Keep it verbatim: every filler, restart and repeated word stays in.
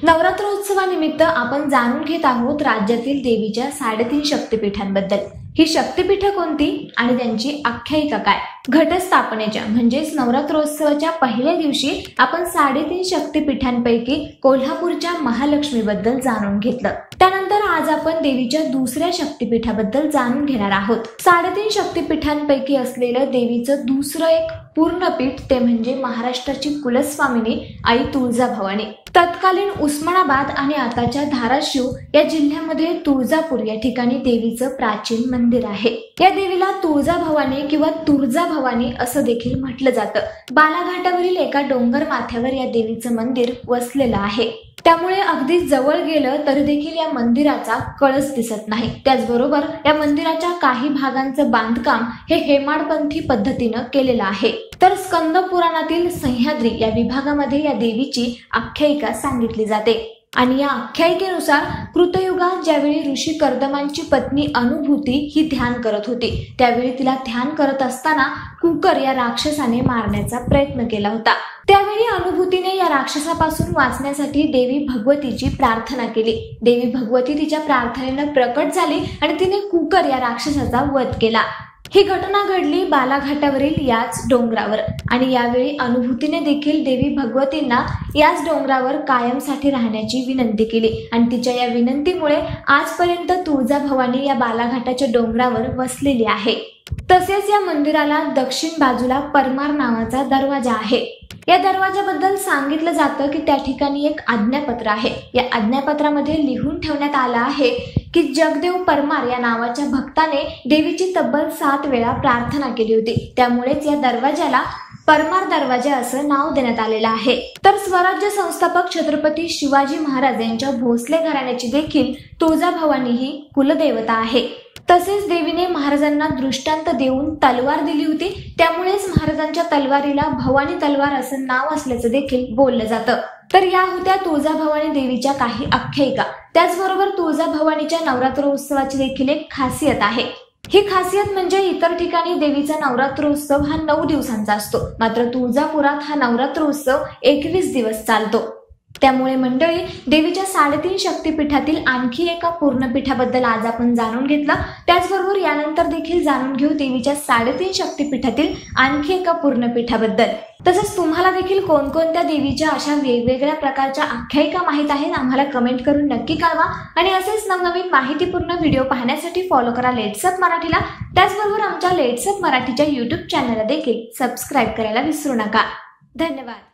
नवरात्रोत्सवानिमित्त आपण जाणून घेत आहोत राज्यातील देवीच्या साडेतीन शक्तिपीठांबद्दल। ही शक्तिपीठे कोणती आणि त्यांची आख्यायिका काय? घटस्थापनेच्या म्हणजेच नवरात्रोत्सवाच्या पहिल्या दिवशी आपण साडेतीन शक्तिपीठांपैकी कोल्हापूरच्या महालक्ष्मीबद्दल जाणून घेतलं। त्यानंतर आज आपण देवीच्या दुसऱ्या शक्तिपीठाबद्दल जाणून घेणार आहोत। साडेतीन शक्तिपीठांपैकी असलेलं देवीचं दुसरं एक पूर्ण पीठ ते म्हणजे महाराष्ट्राची कुलस्वामिनी आई तुळजाभवानी। तत्कालीन उस्मानाबाद आणि आताच्या धाराशिव या जिल्ह्यामध्ये तुळजापूर या ठिकाणी देवीचं प्राचीन मंदिर आहे। या देवीला तुळजाभवानी किंवा तुळजाभवानी असं देखील म्हटलं जातं। बालाघाटावरील एका डोंगर माथ्यावर या देवीचं मंदिर वसलेलं आहे। त्यामुळे अगदी जवळ गेलं तरी देखील या मंदिराचा कळस दिसत नाही। त्याचबरोबर या मंदिराच्या काही भागांचं बांधकाम हे हेमाडपंथी पद्धतीनं केलेलं आहे। तर स्कंद पुराणातील सह्याद्री या विभागामध्ये या देवीची आख्यायिका सांगितली जाते आणि या आख्यायिकेनुसार कृतयुगात ज्यावेळी ऋषी कर्दमांची पत्नी अनुभूती ही ध्यान करत होती, त्यावेळी तिला ध्यान करत असताना कुकर या राक्षसाने मारण्याचा प्रयत्न केला होता। त्यावेळी अनुभूतीने या राक्षसापासून वाचण्यासाठी देवी भगवतीची प्रार्थना केली। देवी भगवती तिच्या प्रार्थनेनं प्रकट झाली आणि तिने कुकर या राक्षसाचा वध केला। ही घटना घडली बालाघाटावरील याच डोंगरावर आणि यावेळी अनुभूतीने देखील देवी भगवतींना याच डोंगरावर कायमसाठी राहण्याची विनंती केली आणि तिच्या या विनंतीमुळे आजपर्यंत तुळजाभवानी या बालाघाटाच्या डोंगरावर वसलेली आहे। तसेच या मंदिराला दक्षिण बाजूला परमार नावाचा दरवाजा आहे। या दरवाजाबद्दल सांगितलं जातं की त्या ठिकाणी एक आज्ञापत्र आहे। या आज्ञापत्रामध्ये लिहून ठेवण्यात आलं आहे की जगदेव परमार या नावाच्या भक्ताने देवीची तब्बल सात वेळा प्रार्थना केली होती, त्यामुळेच या दरवाजाला परमार दरवाजा असं नाव देण्यात आलेलं आहे। तर स्वराज्य संस्थापक छत्रपती शिवाजी महाराज यांच्या भोसले घराण्याची देखील तुळजाभवानी ही कुलदेवता आहे। तसेच देवीने महाराजांना दृष्टांत देऊन तलवार दिली होती, त्यामुळेच महाराजांच्या तलवारीला भवानी तलवार असं नाव असल्याचं देखील बोललं जातं। तर या होत्या तुळजाभवानी देवीच्या काही आख्यायिका। त्याचबरोबर तुळजाभवानीच्या नवरात्रोत्सवाची देखील एक खासियत आहे। ही खासियत म्हणजे इतर ठिकाणी देवीचा नवरात्रोत्सव हा नऊ दिवसांचा असतो, मात्र तुळजापुरात हा नवरात्रोत्सव एकवीस दिवस चालतो। त्यामुळे मंडळी, देवीच्या साडेतीन शक्तिपीठातील आणखी एका पूर्णपीठाबद्दल आज आपण जाणून घेतलं। त्याचबरोबर यानंतर देखील जाणून घेऊ देवीच्या साडेतीन शक्तिपीठातील आणखी एका पूर्णपीठाबद्दल। तसंच तुम्हाला देखील कोणकोणत्या देवीच्या अशा वेगवेगळ्या प्रकारच्या आख्यायिका माहित आहेत आम्हाला कमेंट करून नक्की कळवा आणि असेच नवनवीन माहितीपूर्ण व्हिडिओ पाहण्यासाठी फॉलो करा लेट्सअप मराठीला। त्याचबरोबर आमच्या लेट्सअप मराठीच्या यूट्यूब चॅनलला देखील सबस्क्राईब करायला विसरू नका। धन्यवाद।